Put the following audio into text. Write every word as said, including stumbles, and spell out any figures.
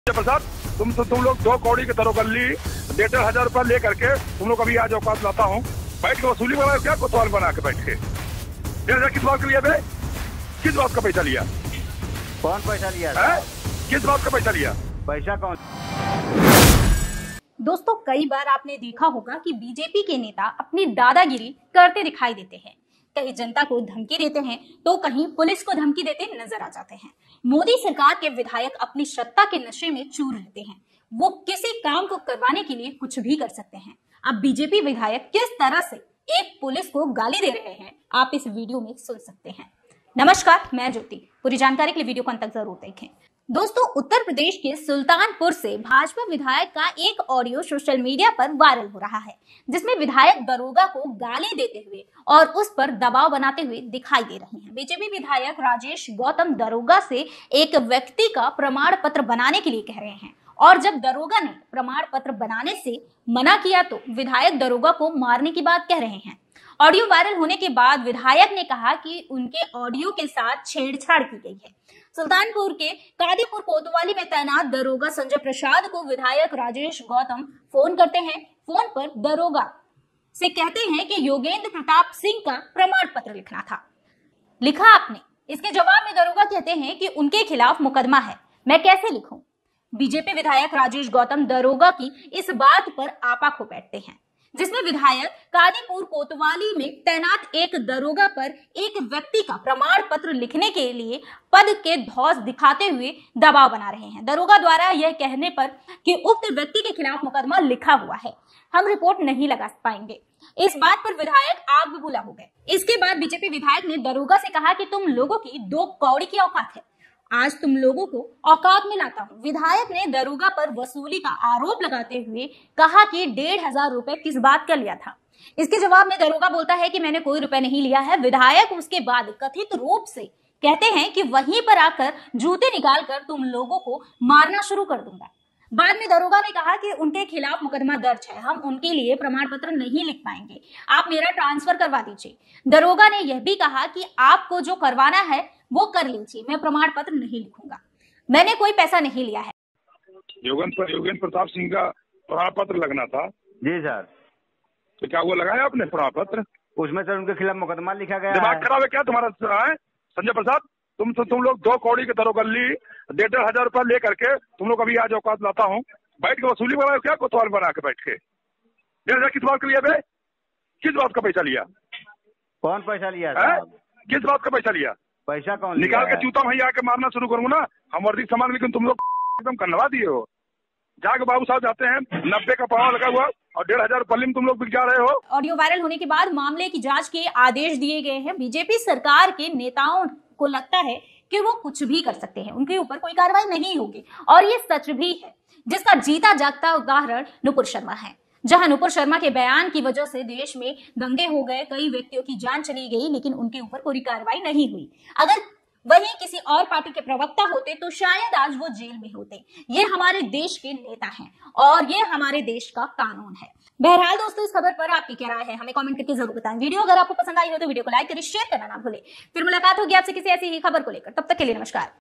प्रसाद, तुम तुम तुम लोग दो कौड़ी की तरह गली डेढ़ डेढ़ हजार रुपया ले करके तुम लोग अभी आज औकात लाता हूँ, बैठ के वसूली बनाओ क्या कोतवाल बना के बैठ के डेढ़ हजार किस बात का लिया बे? किस बात का पैसा लिया? कौन पैसा लिया है? किस बात का पैसा लिया? पैसा कौन? दोस्तों, कई बार आपने देखा होगा कि बीजेपी के नेता अपनी दादागिरी करते दिखाई देते हैं। कहीं जनता को धमकी देते हैं तो कहीं पुलिस को धमकी देते नजर आ जाते हैं। मोदी सरकार के विधायक अपनी सत्ता के नशे में चूर रहते हैं। वो किसी काम को करवाने के लिए कुछ भी कर सकते हैं। अब बीजेपी विधायक किस तरह से एक पुलिस को गाली दे रहे हैं, आप इस वीडियो में सुन सकते हैं। नमस्कार, मैं ज्योति। पूरी जानकारी के लिए वीडियो को अंत तक जरूर देखें। दोस्तों, उत्तर प्रदेश के सुल्तानपुर से भाजपा विधायक का एक ऑडियो सोशल मीडिया पर वायरल हो रहा है, जिसमें विधायक दरोगा को गाली देते हुए और उस पर दबाव बनाते हुए दिखाई दे रहे हैं। बीजेपी विधायक राजेश गौतम दरोगा से एक व्यक्ति का प्रमाण पत्र बनाने के लिए कह रहे हैं, और जब दरोगा ने प्रमाण पत्र बनाने से मना किया तो विधायक दरोगा को मारने की बात कह रहे हैं। ऑडियो वायरल होने के बाद विधायक ने कहा कि उनके ऑडियो के साथ छेड़छाड़ की गई है। सुल्तानपुर के कादीपुर कोतवाली में तैनात दरोगा संजय प्रसाद को विधायक राजेश गौतम फोन करते हैं। फोन पर दरोगा से कहते हैं कि योगेंद्र प्रताप सिंह का प्रमाण पत्र लिखना था। लिखा आपने? इसके जवाब में दरोगा कहते हैं कि उनके खिलाफ मुकदमा है, मैं कैसे लिखूं? बीजेपी विधायक राजेश गौतम दरोगा की इस बात पर आपा खो बैठते हैं, जिसमें विधायक कादीपुर कोतवाली में तैनात एक दरोगा पर एक व्यक्ति का प्रमाण पत्र लिखने के लिए पद के धौंस दिखाते हुए दबाव बना रहे हैं। दरोगा द्वारा यह कहने पर कि उक्त व्यक्ति के खिलाफ मुकदमा लिखा हुआ है, हम रिपोर्ट नहीं लगा पाएंगे। इस बात पर विधायक आग बबूला हो गए। इसके बाद बीजेपी विधायक ने दरोगा से कहा कि तुम लोगों की दो कौड़ी की औकात है, आज तुम लोगों को औकात में लाता हूं। विधायक ने दरोगा पर वसूली का आरोप लगाते हुए कहा कि डेढ़ हजार रुपए किस बात का लिया था। इसके जवाब में दरोगा बोलता है कि मैंने कोई रुपए नहीं लिया है। विधायक उसके बाद कथित रूप से कहते हैं कि वहीं पर आकर जूते निकाल कर तुम लोगों को मारना शुरू कर दूंगा। बाद में दरोगा ने कहा कि उनके खिलाफ मुकदमा दर्ज है, हम उनके लिए प्रमाण पत्र नहीं लिख पाएंगे, आप मेरा ट्रांसफर करवा दीजिए। दरोगा ने यह भी कहा कि आपको जो करवाना है वो कर लीजिए, मैं प्रमाण पत्र नहीं लिखूंगा, मैंने कोई पैसा नहीं लिया है। योगेंद्र योगेंद्र प्रताप सिंह का प्रमाण पत्र लगना था। जी सर। तो क्या वो लगाया आपने प्रमाण पत्र? उसमें सर उनके खिलाफ मुकदमा लिखा गया दिमाग है। खराब है क्या तुम्हारा? है संजय प्रसाद, तुम तुम, तुम लोग दो कौड़ी की तरह गली डेढ़ डेढ़ हजार रुपया ले करके तुम लोग अभी आज औकात लाता हूँ, बैठ के वसूली बनाओ क्या कोतवाल बना के बैठ के डेढ़ हजार किस बात का लिया बे? किस बात का पैसा लिया? कौन पैसा लिया है? सर? किस बात का पैसा लिया? पैसा कौन निकाल लिया के जूता वहीं आके मारना शुरू करूंगा ना, हम वर्दी सामान, लेकिन तुम लोग एकदम कन्नवा दिए हो। जाके बाबू साहब जाते हैं, नब्बे का पड़ा लगा हुआ और डेढ़ हजार पल्ली में तुम लोग बिक जा रहे हो। ऑडियो वायरल होने के बाद मामले की जांच के आदेश दिए गए हैं। बीजेपी सरकार के नेताओं को लगता है कि वो कुछ भी कर सकते हैं, उनके ऊपर कोई कार्रवाई नहीं होगी, और ये सच भी है, जिसका जीता जागता उदाहरण नुपुर शर्मा है। जहां नुपुर शर्मा के बयान की वजह से देश में दंगे हो गए, कई व्यक्तियों की जान चली गई, लेकिन उनके ऊपर कोई कार्रवाई नहीं हुई। अगर वहीं किसी और पार्टी के प्रवक्ता होते तो शायद आज वो जेल में होते। ये हमारे देश के नेता हैं और ये हमारे देश का कानून है। बहरहाल दोस्तों, इस खबर पर आपकी क्या राय है, हमें कमेंट करके जरूर बताएं। वीडियो अगर आपको पसंद आई हो तो वीडियो को लाइक करें, शेयर करना ना भूलें। फिर मुलाकात होगी आपसे किसी ऐसी ही खबर को लेकर, तब तक के लिए नमस्कार।